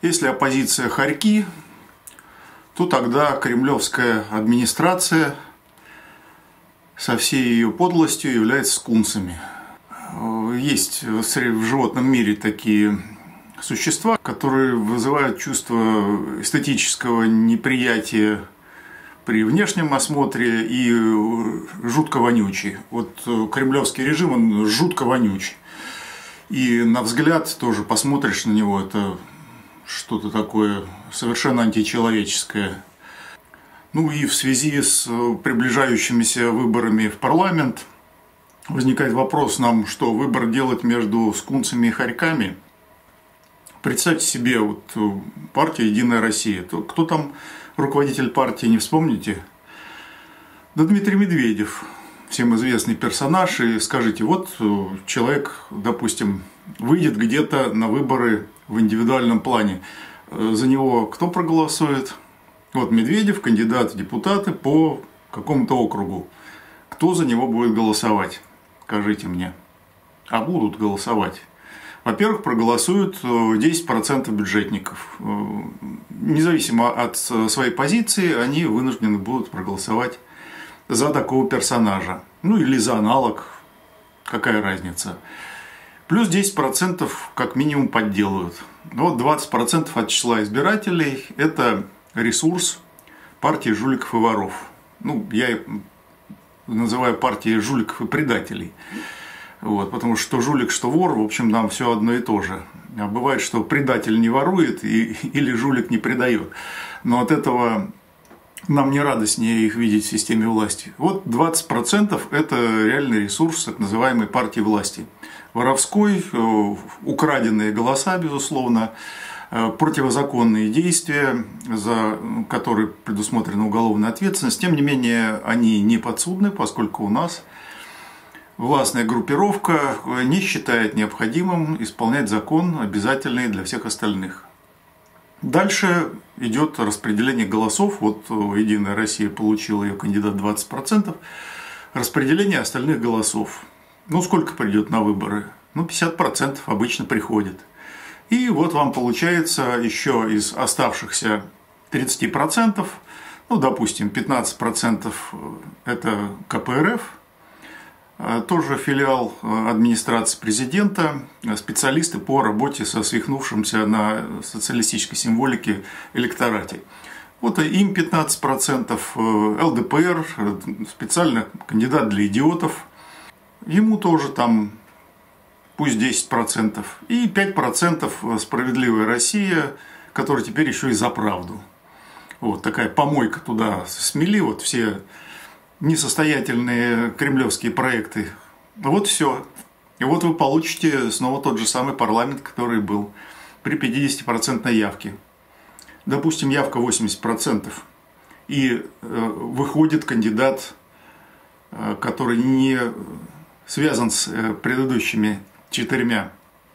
Если оппозиция хорьки, то тогда кремлевская администрация со всей ее подлостью является скунсами. Есть в животном мире такие существа, которые вызывают чувство эстетического неприятия при внешнем осмотре и жутко вонючий. Вот кремлевский режим, он жутко вонючий. И на взгляд тоже посмотришь на него, это что-то такое совершенно античеловеческое. Ну и в связи с приближающимися выборами в парламент возникает вопрос нам, что выбор делать между скунсами и хорьками. Представьте себе, вот партия «Единая Россия». Кто там руководитель партии, не вспомните? Да Дмитрий Медведев, всем известный персонаж. И скажите, вот человек, допустим, выйдет где-то на выборы в индивидуальном плане. За него кто проголосует? Вот Медведев, кандидат в депутаты по какому-то округу. Кто за него будет голосовать? Скажите мне. А будут голосовать. Во-первых, проголосуют 10% бюджетников. Независимо от своей позиции, они вынуждены будут проголосовать за такого персонажа. Ну или за аналог. Какая разница? Плюс 10% как минимум подделают. Вот 20% от числа избирателей – это ресурс партии жуликов и воров. Ну, я называю партией жуликов и предателей. Вот, потому что жулик, что вор, в общем, нам все одно и то же. А бывает, что предатель не ворует или жулик не предает. Но от этого нам не радостнее их видеть в системе власти. Вот 20% – это реальный ресурс так называемой партии власти. Воровской, украденные голоса, безусловно, противозаконные действия, за которые предусмотрена уголовная ответственность. Тем не менее, они не подсудны, поскольку у нас властная группировка не считает необходимым исполнять закон, обязательный для всех остальных. Дальше идет распределение голосов. Вот «Единая Россия» получила ее кандидат 20%. Распределение остальных голосов. Ну, сколько придет на выборы? Ну, 50% обычно приходит. И вот вам получается еще из оставшихся 30%, ну, допустим, 15% это КПРФ, тоже филиал администрации президента, специалисты по работе со свихнувшимся на социалистической символике электорате. Вот им 15%, ЛДПР, специально кандидат для идиотов, ему тоже там пусть 10%, и 5% «Справедливая Россия», которая теперь еще и за правду. Вот такая помойка туда смели, вот все несостоятельные кремлевские проекты. Вот все. И вот вы получите снова тот же самый парламент, который был при 50% явке. Допустим, явка 80%. И выходит кандидат, который не связан с предыдущими 4.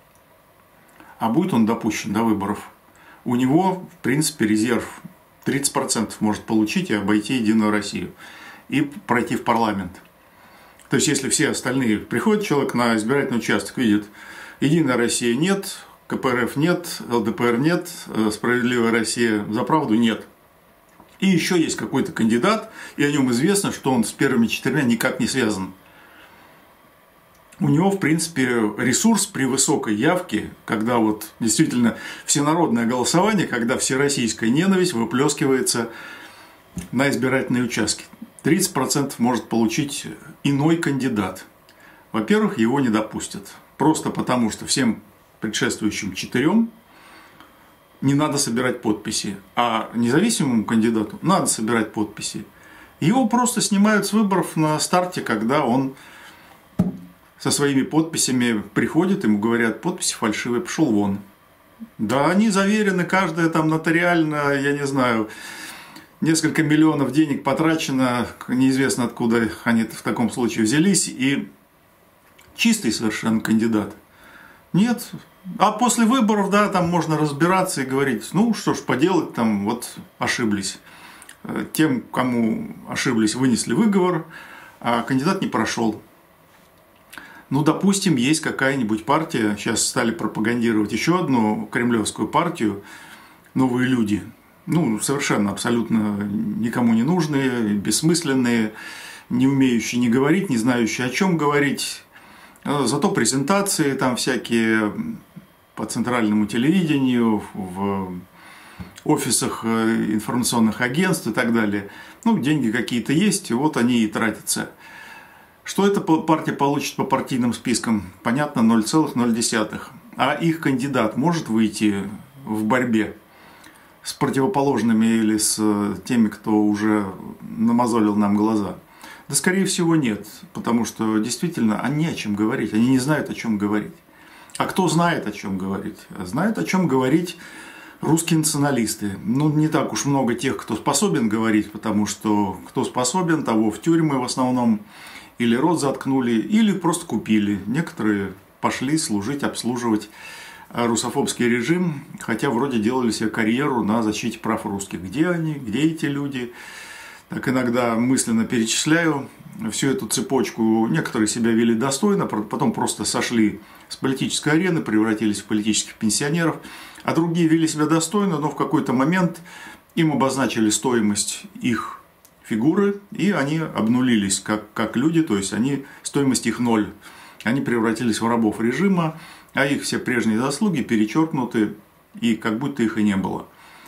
А будет он допущен до выборов. У него, в принципе, резерв 30% может получить и обойти «Единую Россию» и пройти в парламент. То есть, если все остальные приходят, человек на избирательный участок видит, «Единая Россия» нет, КПРФ нет, ЛДПР нет, «Справедливая Россия» за правду нет. И еще есть какой-то кандидат, и о нем известно, что он с первыми 4 никак не связан. У него, в принципе, ресурс при высокой явке, когда вот действительно всенародное голосование, когда всероссийская ненависть выплескивается на избирательные участки. 30% может получить иной кандидат. Во-первых, его не допустят. Просто потому, что всем предшествующим 4 не надо собирать подписи. А независимому кандидату надо собирать подписи. Его просто снимают с выборов на старте, когда он со своими подписями приходит, ему говорят, подписи фальшивые, пошел вон. Да, они заверены, каждая там нотариально, я не знаю, несколько миллионов денег потрачено, неизвестно откуда они в таком случае взялись, и чистый совершенно кандидат. Нет. А после выборов, да, там можно разбираться и говорить, ну что ж поделать, там вот ошиблись. Тем, кому ошиблись, вынесли выговор, а кандидат не прошел. Ну, допустим, есть какая-нибудь партия, сейчас стали пропагандировать еще одну кремлевскую партию, новые люди. Ну, совершенно, абсолютно никому не нужные, бессмысленные, не умеющие ни говорить, не знающие, о чем говорить. Зато презентации там всякие по центральному телевидению, в офисах информационных агентств и так далее. Ну, деньги какие-то есть, вот они и тратятся. Что эта партия получит по партийным спискам? Понятно, 0,0. А их кандидат может выйти в борьбе с противоположными или с теми, кто уже намазолил нам глаза? Да, скорее всего, нет, потому что действительно они не о чем говорить, они не знают, о чем говорить. А кто знает, о чем говорить? Знают, о чем говорить русские националисты. Ну, не так уж много тех, кто способен говорить, потому что кто способен, того в тюрьмы в основном или рот заткнули, или просто купили. Некоторые пошли служить, обслуживать русофобский режим, хотя вроде делали себе карьеру на защите прав русских. Где они, где эти люди? Так иногда мысленно перечисляю всю эту цепочку. Некоторые себя вели достойно, потом просто сошли с политической арены, превратились в политических пенсионеров, а другие вели себя достойно, но в какой-то момент им обозначили стоимость их фигуры, и они обнулились как люди, то есть стоимость их ноль. Они превратились в рабов режима, а их все прежние заслуги перечеркнуты, и как будто их и не было.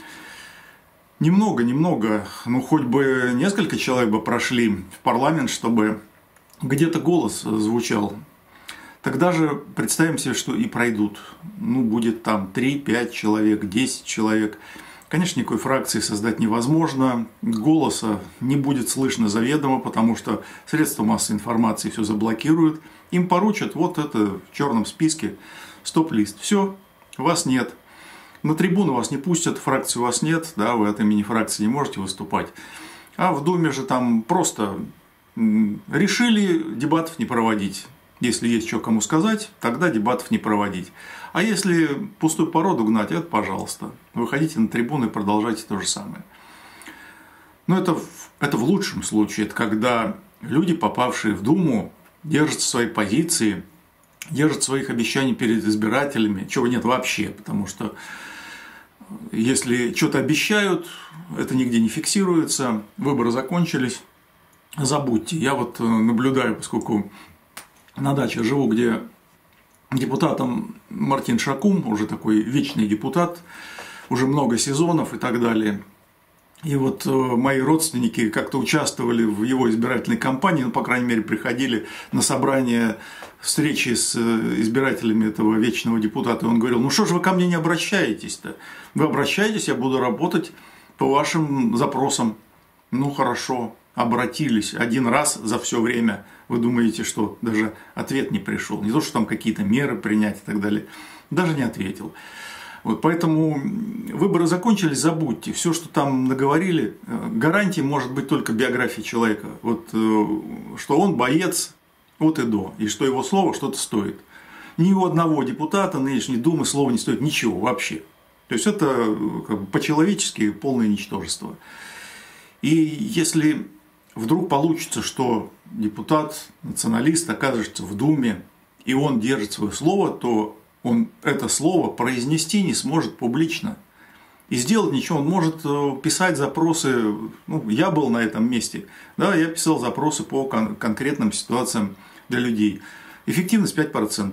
Немного, ну хоть бы несколько человек бы прошли в парламент, чтобы где-то голос звучал. Тогда же представим себе, что и пройдут. Ну, будет там 3-5 человек, 10 человек. Конечно, никакой фракции создать невозможно. Голоса не будет слышно заведомо, потому что средства массовой информации все заблокируют. Им поручат вот это в черном списке стоп-лист. Все, вас нет. На трибуну вас не пустят, фракции у вас нет, да, вы от имени фракции не можете выступать. А в Думе же там просто решили дебатов не проводить. Если есть что кому сказать, тогда дебатов не проводить. А если пустую породу гнать, это пожалуйста. Выходите на трибуну и продолжайте то же самое. Но это в лучшем случае. Это когда люди, попавшие в Думу, держат свои позиции, держат своих обещаний перед избирателями, чего нет вообще, потому что если что-то обещают, это нигде не фиксируется, выборы закончились, забудьте. Я вот наблюдаю, поскольку на даче живу, где депутатом Мартин Шакум, уже такой вечный депутат, уже много сезонов и так далее. И вот мои родственники как-то участвовали в его избирательной кампании, ну, по крайней мере, приходили на собрания, встречи с избирателями этого вечного депутата. И он говорил: ну что же вы ко мне не обращаетесь-то? Вы обращаетесь, я буду работать по вашим запросам. Ну хорошо, обратились один раз за все время. Вы думаете, что даже ответ не пришел? Не то, что там какие-то меры принять и так далее. Даже не ответил. Вот, поэтому выборы закончились, забудьте. Все, что там наговорили, гарантией может быть только биография человека. Вот, что он боец от и до, и что его слово что-то стоит. Ни у одного депутата нынешней Думы слово не стоит ничего вообще. То есть это как бы по-человечески полное ничтожество. И если вдруг получится, что депутат, националист окажется в Думе, и он держит свое слово, то он это слово произнести не сможет публично. И сделать ничего, он может писать запросы, ну, я был на этом месте, да, я писал запросы по конкретным ситуациям для людей. Эффективность 5%.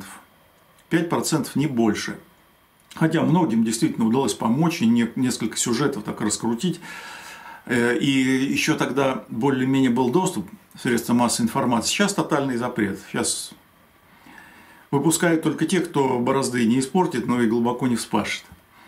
5% не больше. Хотя многим действительно удалось помочь, и несколько сюжетов так раскрутить. И еще тогда более-менее был доступ в средства массовой информации. Сейчас тотальный запрет. Сейчас выпускают только тех, кто борозды не испортит, но и глубоко не вспашет.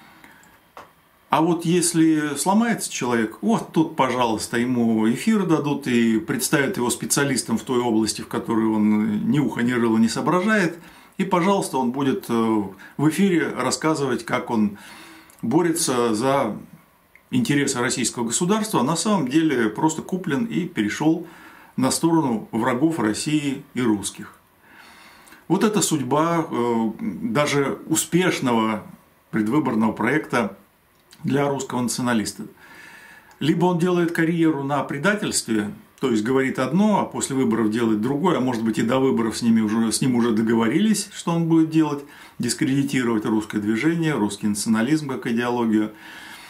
А вот если сломается человек, вот тут, пожалуйста, ему эфир дадут и представят его специалистом в той области, в которой он ни уха, ни рыла не соображает. И, пожалуйста, он будет в эфире рассказывать, как он борется за интересы российского государства, а на самом деле просто куплен и перешел на сторону врагов России и русских. Вот это судьба даже успешного предвыборного проекта для русского националиста. Либо он делает карьеру на предательстве, то есть говорит одно, а после выборов делает другое, а может быть и до выборов с ним уже договорились, что он будет делать, дискредитировать русское движение, русский национализм как идеологию.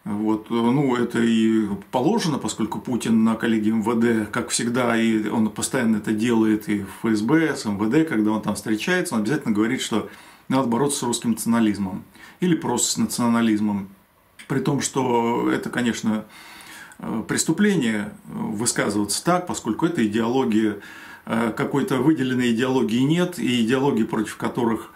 Вот, ну, это и положено, поскольку Путин на коллегии МВД, как всегда, и он постоянно это делает и в ФСБ, с МВД, когда он там встречается, он обязательно говорит, что надо бороться с русским национализмом или просто с национализмом. При том, что это, конечно, преступление высказываться так, поскольку это идеология, какой-то выделенной идеологии нет, и идеологии, против которых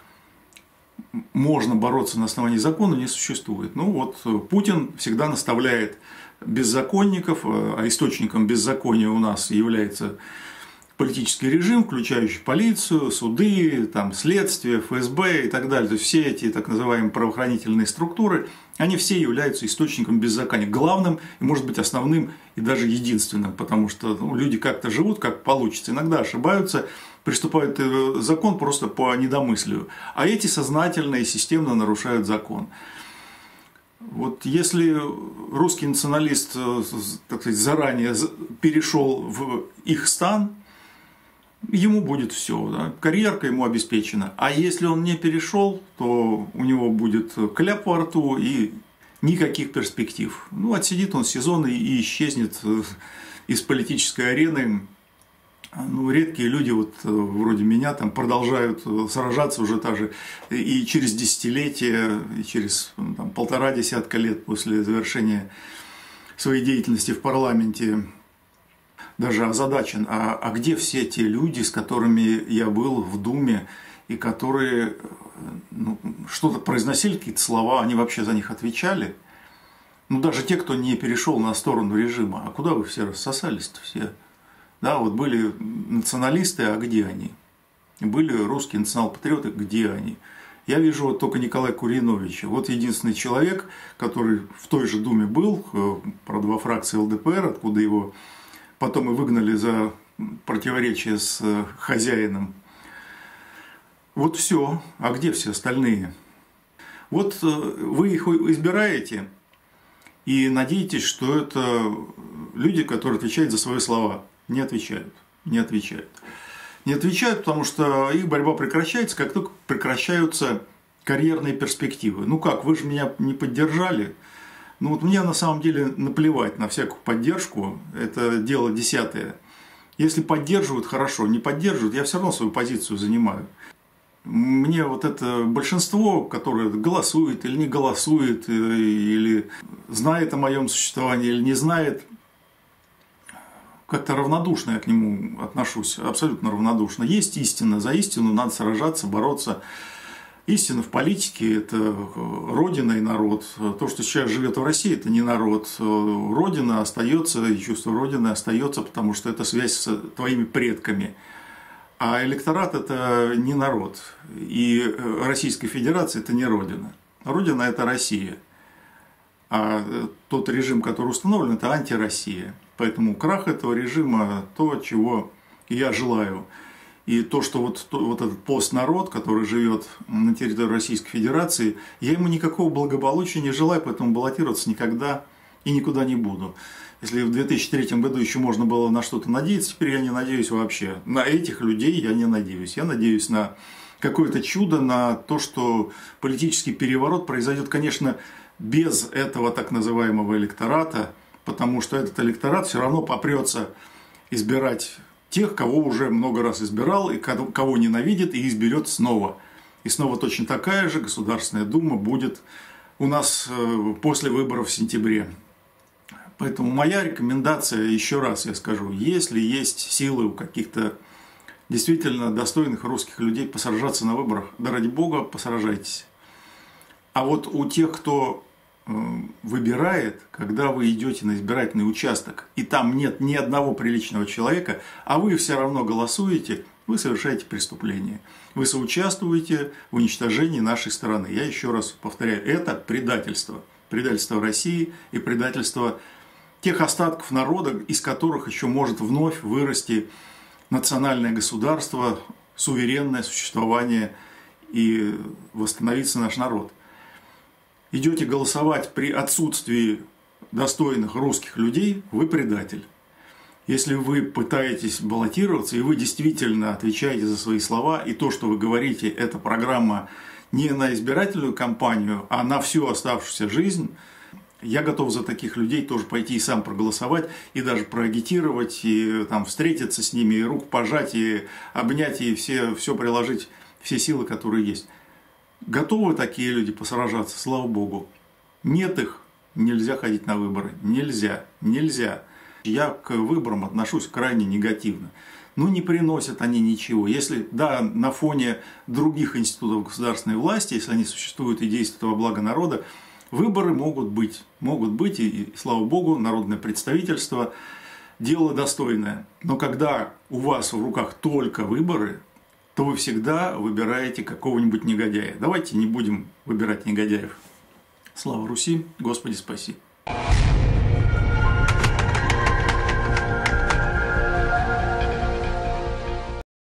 можно бороться на основании закона, не существует. Ну вот Путин всегда наставляет беззаконников, а источником беззакония у нас является политический режим, включающий полицию, суды, там, следствие, ФСБ и так далее. То есть все эти так называемые правоохранительные структуры, они все являются источником беззакония. Главным и, может быть, основным и даже единственным, потому что люди как-то живут, как получится, иногда ошибаются, приступают к закон просто по недомыслию, а эти сознательно и системно нарушают закон. Вот если русский националист, так сказать, заранее перешел в их стан, ему будет все, да? Карьерка ему обеспечена. А если он не перешел, то у него будет кляп во рту и никаких перспектив. Ну, отсидит он сезон и исчезнет из политической арены. Ну, редкие люди, вот вроде меня, там продолжают сражаться уже даже и через десятилетия, и через там, 1,5 десятка лет после завершения своей деятельности в парламенте. Даже озадачен, а где все те люди, с которыми я был в Думе, и которые что-то произносили, какие-то слова, они вообще за них отвечали? Ну, даже те, кто не перешел на сторону режима. А куда вы все рассосались-то все? Да, вот были националисты, а где они? Были русские национал-патриоты, где они? Я вижу вот только Николая Куриновича. Вот единственный человек, который в той же Думе был, правда, во фракции ЛДПР, откуда его потом и выгнали за противоречие с хозяином. Вот все. А где все остальные? Вот вы их избираете и надеетесь, что это люди, которые отвечают за свои слова. Не отвечают. Не отвечают. Не отвечают, потому что их борьба прекращается, как только прекращаются карьерные перспективы. Ну как, вы же меня не поддержали. Ну вот мне на самом деле наплевать на всякую поддержку, это дело десятое. Если поддерживают, хорошо, не поддерживают, я все равно свою позицию занимаю. Мне вот это большинство, которое голосует или не голосует, или знает о моем существовании, или не знает, как-то равнодушно я к нему отношусь, абсолютно равнодушно. Есть истина, за истину надо сражаться, бороться. Истина в политике – это Родина и народ. То, что сейчас живет в России, это не народ. Родина остается, и чувство Родины остается, потому что это связь с твоими предками. А электорат – это не народ. И Российская Федерация – это не Родина. Родина – это Россия. А тот режим, который установлен, это антироссия. Поэтому крах этого режима – то, чего я желаю. И то, что вот этот постнарод, который живет на территории Российской Федерации, я ему никакого благополучия не желаю, поэтому баллотироваться никогда и никуда не буду. Если в 2003 году еще можно было на что-то надеяться, теперь я не надеюсь вообще. На этих людей я не надеюсь. Я надеюсь на какое-то чудо, на то, что политический переворот произойдет, конечно, без этого так называемого электората, потому что этот электорат все равно попрется избирать тех, кого уже много раз избирал, и кого ненавидит, и изберет снова. И снова точно такая же Государственная Дума будет у нас после выборов в сентябре. Поэтому моя рекомендация, еще раз я скажу, если есть силы у каких-то действительно достойных русских людей посражаться на выборах, да ради бога, посражайтесь. А вот у тех, кто выбирает, когда вы идете на избирательный участок, и там нет ни одного приличного человека, а вы все равно голосуете, вы совершаете преступление. Вы соучаствуете в уничтожении нашей страны. Я еще раз повторяю, это предательство. Предательство России и предательство тех остатков народа, из которых еще может вновь вырасти национальное государство, суверенное существование и восстановиться наш народ. Идете голосовать при отсутствии достойных русских людей, вы предатель. Если вы пытаетесь баллотироваться, и вы действительно отвечаете за свои слова, и то, что вы говорите, это программа не на избирательную кампанию, а на всю оставшуюся жизнь, Я готов за таких людей тоже пойти и сам проголосовать, и даже проагитировать, и там встретиться с ними, и руку пожать, и обнять, и все приложить, все силы, которые есть. Готовы такие люди посражаться, слава богу. Нет их, нельзя ходить на выборы. Нельзя. Я к выборам отношусь крайне негативно. Ну, не приносят они ничего. Если, да, на фоне других институтов государственной власти, если они существуют и действуют во благо народа, выборы могут быть, и слава богу, народное представительство – дело достойное. Но когда у вас в руках только выборы, то вы всегда выбираете какого-нибудь негодяя. Давайте не будем выбирать негодяев. Слава Руси, Господи спаси!